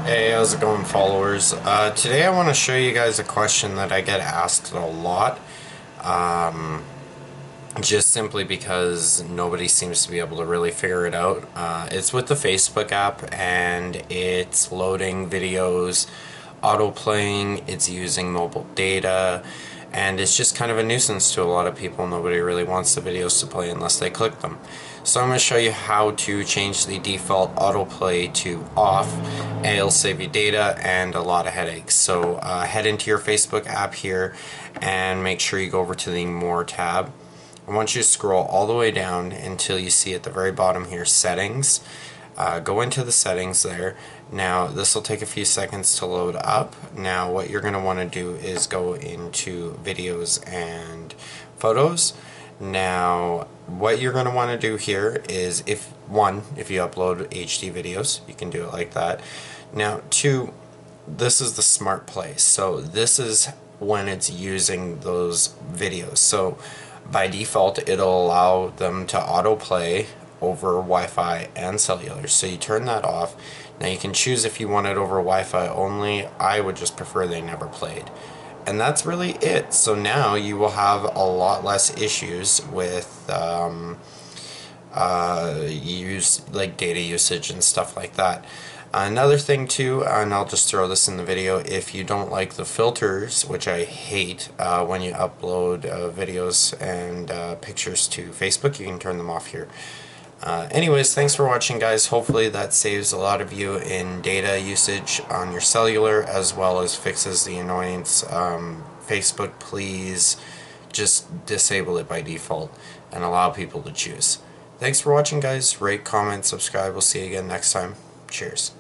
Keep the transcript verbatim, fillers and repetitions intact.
Hey, how's it going, followers? Uh, today I want to show you guys a question that I get asked a lot, um, just simply because nobody seems to be able to really figure it out. Uh, it's with the Facebook app, and it's loading videos, auto-playing, it's using mobile data, and it's just kind of a nuisance to a lot of people. Nobody really wants the videos to play unless they click them. So I'm going to show you how to change the default autoplay to off, and it'll save you data and a lot of headaches. So uh, head into your Facebook app here and make sure you go over to the More tab. I want you to scroll all the way down until you see at the very bottom here, Settings. Uh, go into the settings there. Now this will take a few seconds to load up. Now what you're going to want to do is go into videos and photos. Now what you're going to want to do here is, if one, if you upload H D videos, you can do it like that. Now two, this is the smart play. So this is when it's using those videos. So by default it'll allow them to autoplay over Wi-Fi and cellular, so you turn that off. Now you can choose if you want it over Wi-Fi only. I would just prefer they never played, and that's really it. So now you will have a lot less issues with um, uh, use like data usage and stuff like that. Another thing too, and I'll just throw this in the video, if you don't like the filters, which I hate uh, when you upload uh, videos and uh, pictures to Facebook, you can turn them off here. Uh, anyways, thanks for watching, guys. Hopefully that saves a lot of you in data usage on your cellular, as well as fixes the annoyance. Um, Facebook, please just disable it by default and allow people to choose. Thanks for watching, guys. Rate, comment, subscribe. We'll see you again next time. Cheers.